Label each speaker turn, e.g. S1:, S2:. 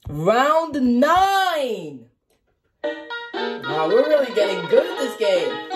S1: Round 9. Wow, we're really getting good at this game.